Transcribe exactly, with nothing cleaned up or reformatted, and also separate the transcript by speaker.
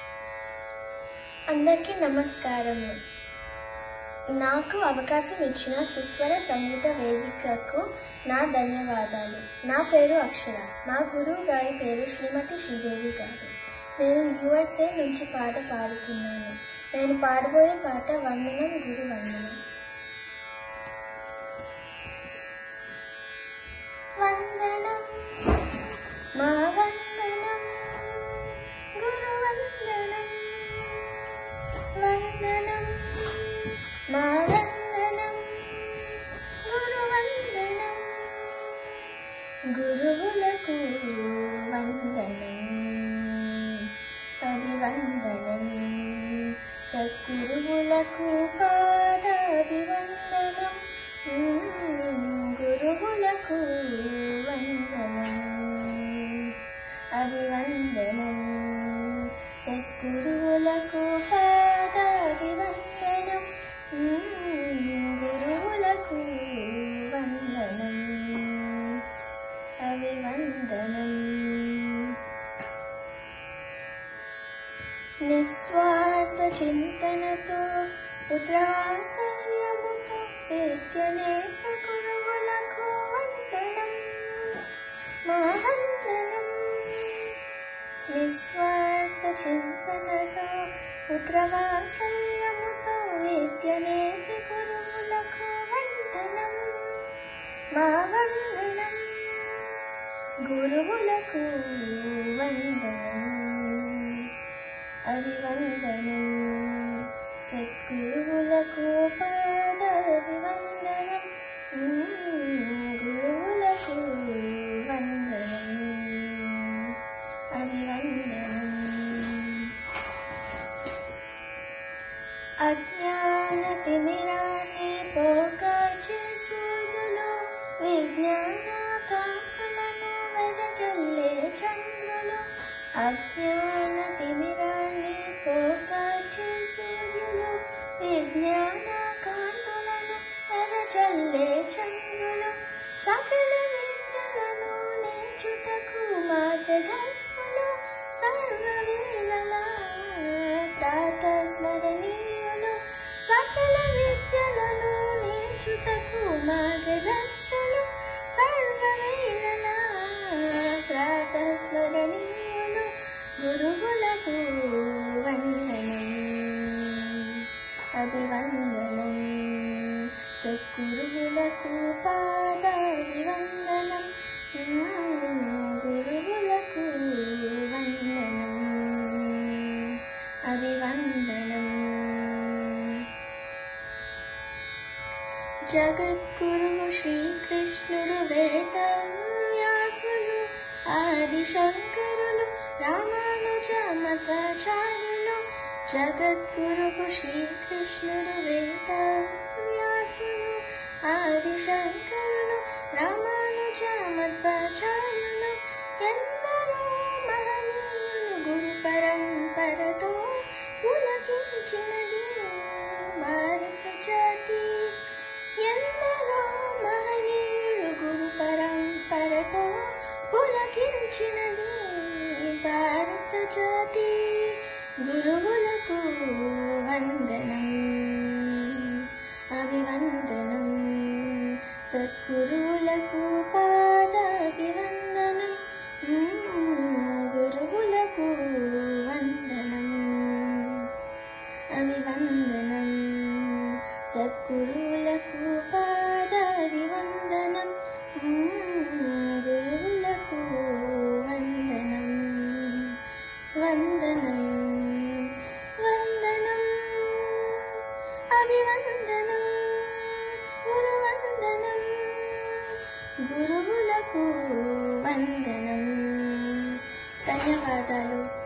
Speaker 1: అందరికీ నమస్కారము. నాకు అవకాశం ఇచ్చిన సుస్వర సంగీత వేదికకు నా ధన్యవాదాలు. నా పేరు అక్షర. మా గురువు గారి పేరు శ్రీమతి శ్రీదేవి గారు. నేను యుఎస్ఏ నుంచి పాట పాడుతున్నాను. నేను పాడబోయే పాట వందనం గురు వందనం. వందనం మా వందనం గురు వందనం, వందనం మా వందనం గురు వందనం. గురువులకు వందనం అభివందనం, సద్గురువులకు పాదాభివందనం. గురువులకు వందనం అభివందనం, సద్గురువులకు పాదాభివందనం. గురువులకు వందనం అభివందనం. నిస్వార్థ చింతనతో పుత్రవాత్సల్యముతో విద్యనేర్ప గురువులకు వందనం మా వందనం. నిస్వార్థ చింతనతో పుత్రవాత్సల్యముతో విద్యనేర్పి గురువులకు వందనం మా వందనం. గురువులకు వందనం అభివందనం, సద్గురువులకు పాదాభివందనం. గురువులకు వందనం అభివందనం. అజ్ఞాన తిమిరాన్ని పోకార్చే సూర్యులు, విజ్ఞాన కాంతులను వెదజల్లే చంద్రులు. అజ్ఞాన తిమిరాన్ని పోకార్చే సూర్యులు, విజ్ఞాన కాంతులను వెదజల్లే చంద్రులు. సకల విద్యలను నేర్చుటకు మార్గదర్శులు, సర్వవేళలా ప్రాతస్మరణీయులు. సకల విద్యలను నేర్చుటకు మార్గదర్శులు, సర్వవేళలా ప్రాతస్మరణీయులు. గురువులకు వందనం అభివందనం, సద్గురువులకు పాదాభివందనం. గురువులకు వందనం అభివందనం. జగద్గురువు శ్రీకృష్ణుడు, వేదవ్యాసులు, ఆదిశంకరులు, రామానుజ మతాచార్యులు. జగద్గురువు శ్రీకృష్ణుడు, వేదవ్యాసులు, ఆదిశంకరులు, రామానుజ మతాచార్యులు. ఎందరో మహనీయులు గురు పరంపరతో పులకించినది భారత జాతి. ఎందరో మహనీయులు గురు పరంపరతో పులకించినది భారత జాతి. గురువులకు వందనం అభివందనం, సద్గురువులకు పాదాభివందనం. గురువులకు వందనం అభివందనం, సద్గురువులకు పాదాభివందనం. గురువులకు వందనం వందనం వందనం అభివందనం. గురు వందనం, గురువులకు వందనం. ధన్యవాదాలు.